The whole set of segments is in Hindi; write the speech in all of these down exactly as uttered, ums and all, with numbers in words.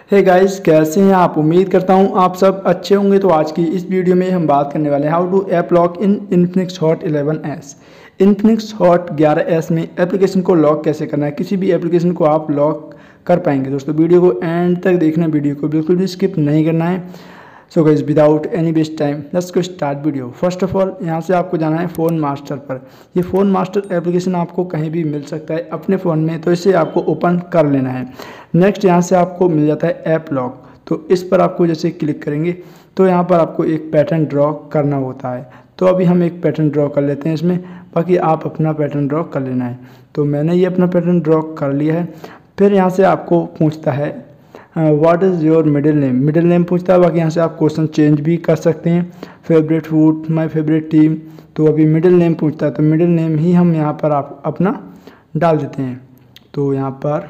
हे गाइस, कैसे हैं आप। उम्मीद करता हूं आप सब अच्छे होंगे। तो आज की इस वीडियो में हम बात करने वाले हैं how to app lock in Infinix hot eleven S. Infinix hot ग्यारह एस में एप्लीकेशन को लॉक कैसे करना है, किसी भी एप्लीकेशन को आप लॉक कर पाएंगे। दोस्तों वीडियो को एंड तक देखना, वीडियो को बिल्कुल भी स्किप नहीं करना है। So guys, without any waste time let's go start video. First of all यहाँ से आपको जाना है फ़ोन मास्टर पर। ये फ़ोन मास्टर एप्लीकेशन आपको कहीं भी मिल सकता है अपने फ़ोन में, तो इसे आपको ओपन कर लेना है। नेक्स्ट यहाँ से आपको मिल जाता है ऐप लॉक, तो इस पर आपको जैसे क्लिक करेंगे तो यहाँ पर आपको एक पैटर्न ड्रॉ करना होता है। तो अभी हम एक पैटर्न ड्रॉ कर लेते हैं इसमें, बाकी आप अपना पैटर्न ड्रॉ कर लेना है। तो मैंने ये अपना पैटर्न ड्रॉ कर लिया है। फिर यहाँ से आपको पूछता है what is your middle name, middle name पूछता है। बाकी यहाँ से आप क्वेश्चन चेंज भी कर सकते हैं। Favourite food, my favourite team. तो अभी मिडिल नेम पूछता है, तो मिडिल नेम ही हम यहाँ पर आप अपना डाल देते हैं। तो यहाँ पर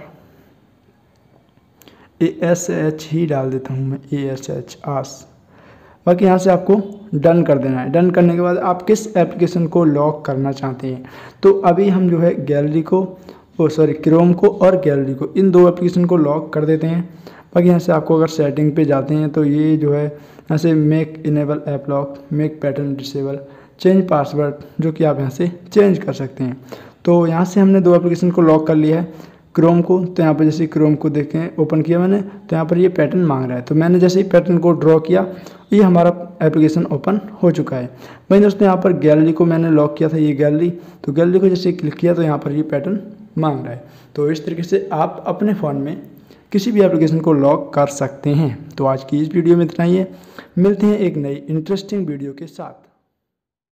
ए एस एच ही डाल देता हूँ मैं, ए एस एच आस। बाकी यहाँ से आपको डन कर देना है। डन करने के बाद आप किस एप्लीकेशन को लॉक करना चाहते हैं, तो अभी हम जो है गैलरी को ओ सॉरी क्रोम को और गैलरी को, इन दो एप्लीकेशन को लॉक कर देते हैं। बाकी यहाँ से आपको अगर सेटिंग पे जाते हैं तो ये जो है यहाँ से make enable app lock, make pattern disable, change password, जो कि आप यहाँ से चेंज कर सकते हैं। तो यहाँ से हमने दो एप्लीकेशन को लॉक कर लिया है। क्रोम को, तो यहाँ पर जैसे क्रोम को देखें ओपन किया मैंने, तो यहाँ पर ये पैटर्न मांग रहा है। तो मैंने जैसे ही पैटर्न को ड्रॉ किया, ये हमारा एप्लीकेशन ओपन हो चुका है। वहीं दोस्तों यहाँ पर गैलरी को मैंने लॉक किया था, ये गैलरी, तो गैलरी को जैसे क्लिक किया तो यहाँ पर ये पैटर्न मांग रहा है। तो इस तरीके से आप अपने फ़ोन में किसी भी एप्लीकेशन को लॉक कर सकते हैं। तो आज की इस वीडियो में इतना ही है। मिलते हैं एक नई इंटरेस्टिंग वीडियो के साथ।